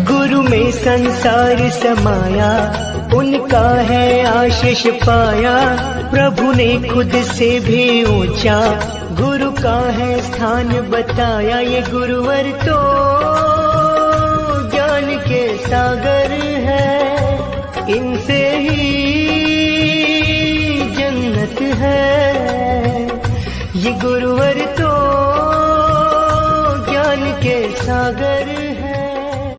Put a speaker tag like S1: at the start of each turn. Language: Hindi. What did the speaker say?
S1: गुरु में संसार समाया, उनका है आशीष पाया। प्रभु ने खुद से भी ऊंचा गुरु का है स्थान बताया। ये गुरुवर तो ज्ञान के सागर है, इनसे ही जन्नत है। ये गुरुवर